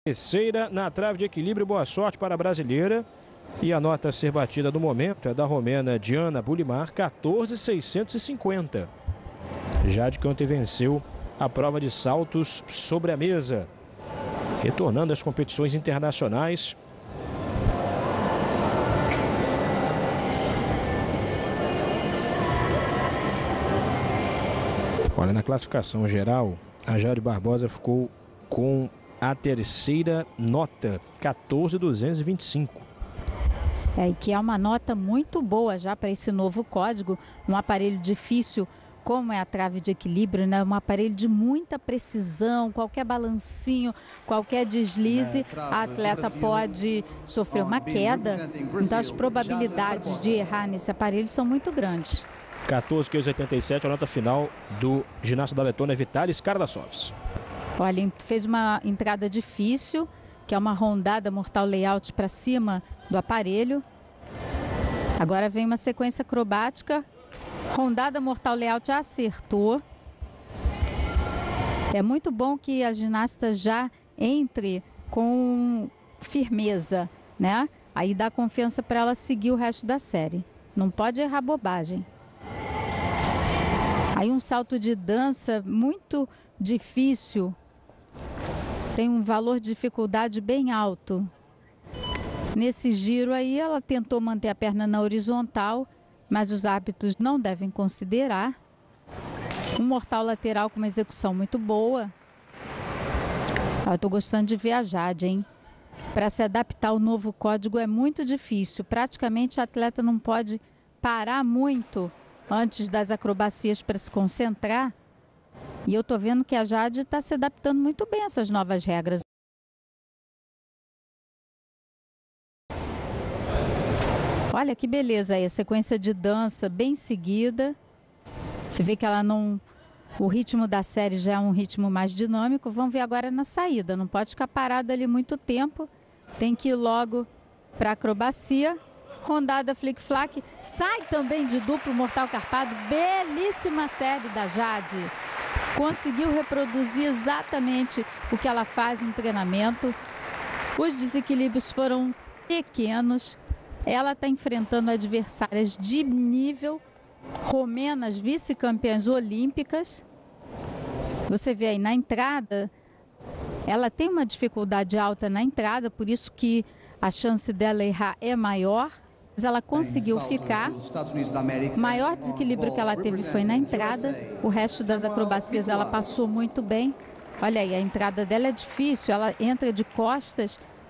Terceira na trave de equilíbrio, boa sorte para a brasileira. E a nota a ser batida do momento é da romena Diana Bulimar, 14.650. Jade que ontem venceu a prova de saltos sobre a mesa. Retornando às competições internacionais. Olha, na classificação geral, a Jade Barbosa ficou com a terceira nota, 14.225. E que é uma nota muito boa já para esse novo código, um aparelho difícil como é a trave de equilíbrio, né? Um aparelho de muita precisão, qualquer balancinho, qualquer deslize, a atleta pode sofrer uma queda, então as probabilidades de errar nesse aparelho são muito grandes. 14,87, a nota final do ginasta da Letônia, Vitalis Kardasovs. Olha, fez uma entrada difícil, que é uma rondada mortal layout para cima do aparelho. Agora vem uma sequência acrobática. Rondada mortal layout acertou. É muito bom que a ginasta já entre com firmeza, né? Aí dá confiança para ela seguir o resto da série. Não pode errar bobagem. Aí um salto de dança muito difícil. Tem um valor de dificuldade bem alto. Nesse giro aí ela tentou manter a perna na horizontal, mas os árbitros não devem considerar. Um mortal lateral com uma execução muito boa. Eu estou gostando de ver a Jade, hein? Para se adaptar ao novo código é muito difícil. Praticamente a atleta não pode parar muito antes das acrobacias para se concentrar. E eu estou vendo que a Jade está se adaptando muito bem a essas novas regras. Olha que beleza aí, a sequência de dança bem seguida. Você vê que ela não... O ritmo da série já é um ritmo mais dinâmico. Vamos ver agora na saída. Não pode ficar parada ali muito tempo. Tem que ir logo para a acrobacia. Rondada flic-flac. Sai também de duplo mortal carpado. Belíssima série da Jade. Conseguiu reproduzir exatamente o que ela faz no treinamento. Os desequilíbrios foram pequenos. Ela está enfrentando adversárias de nível, romenas vice-campeãs olímpicas. Você vê aí na entrada, ela tem uma dificuldade alta na entrada, por isso que a chance dela errar é maior. Mas ela conseguiu ficar. O maior desequilíbrio que ela teve foi na entrada. O resto das acrobacias ela passou muito bem. Olha aí, a entrada dela é difícil. Ela entra de costas